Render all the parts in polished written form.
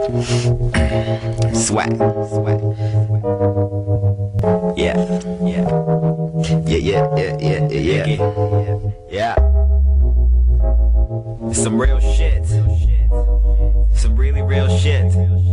Swag. Yeah. Yeah. Some real shit. Some really real shit.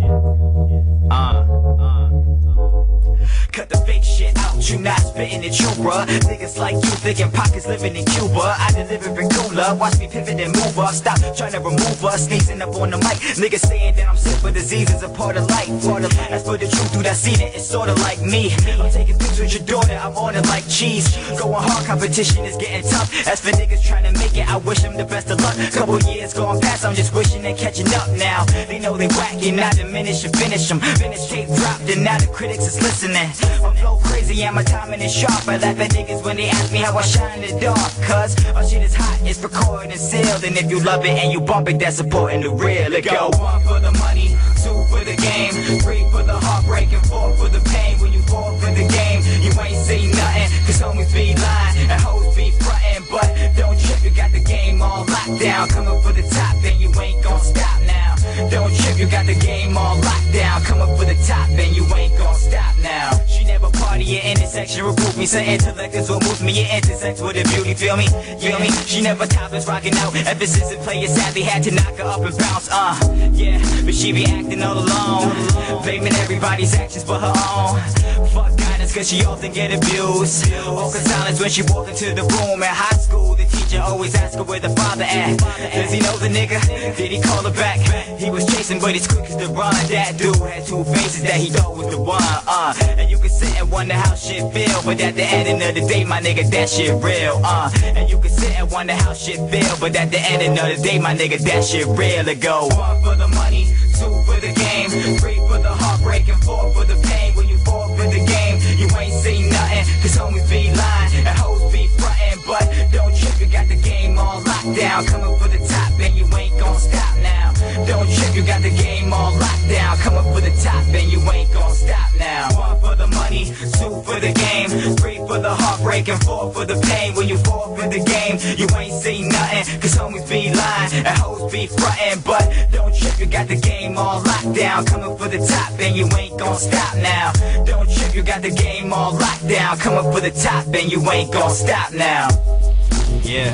Cut the fake shit out, you not spitting it true, bruh. Niggas like you thinking pockets living in Cuba. I deliver in cooler, watch me pivot and move up. Stop trying to remove us, sneezing up on the mic. Niggas saying that I'm sick, but disease is a part of life. As for the truth, dude, I seen it, it's sorta like me. I'm taking pics with your daughter, I'm on it like cheese. Going hard, competition is getting tough. As for niggas trying to make it, I wish them the best of luck. Couple years going past, I'm just wishing they're catching up now. They know they whacking, I diminish and finish them. Finish tape dropped, and now the critics is listening. My flow crazy and my timing is sharp. I laugh at niggas when they ask me how I shine in the dark. Cause our shit is hot, it's recorded and sealed. And if you love it and you bump it, that's supporting the real. Let go. 1 for the money, 2 for the game, 3 for the heartbreak, and 4 for the pain. When you fall for the game, you ain't say nothing. Cause homies be lying and hoes be frontin'. But don't trip, you got the game all locked down. Coming for the top and you ain't gon' stop now. Don't trip, you got the game all locked down. Coming for the top and you ain't gon' stop now. She never party at intersection, recruit me. Some intellect is what moves me. It intersects with the beauty, feel me? Feel me? She never topless, rocking out. Emphasis and play it sadly, had to knock her up and bounce. Yeah, but she be acting all alone, blaming everybody's actions but her own. Fuck guidance, cause she often get abused. Awkward silence when she walk into the room. At high school, the teacher always ask her where the father at. Does he know the nigga? Did he call her back? He was chasing, but he's quick as the run. That dude had 2 faces that he thought was the one. And you can sit and wonder how shit feel, but at the end of the day, my nigga, that shit real. And you can sit and wonder how shit feel, but at the end of the day, my nigga, that shit real. Let go. 1 for the money, 2 for the game, 3 for the heartbreak, and 4 for the pain. When you fall for the game, you ain't say nothing. Cause homies be lying and hoes be frontin'. But don't trip, you got the game all locked down. Coming for the top and you ain't gon' stop now. Don't trip, you got the game all locked down. Coming for the top and you ain't gon' stop now. 1 for the money, 2 for the game, 3 for the heartbreak, and 4 for the pain. When you fall for the game, you ain't say nothing. Cause homies be lying and hoes be frontin'. But don't trip, you got the game all locked down. Coming for the top and you ain't gon' stop now. Don't trip, you got the game all locked down. Coming for the top and you ain't gon' stop now. Yeah.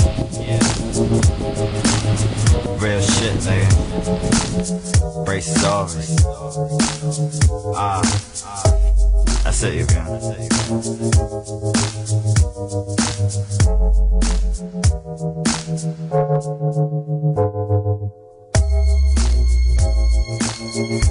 Real shit, nigga. Braces off. That's it, you got.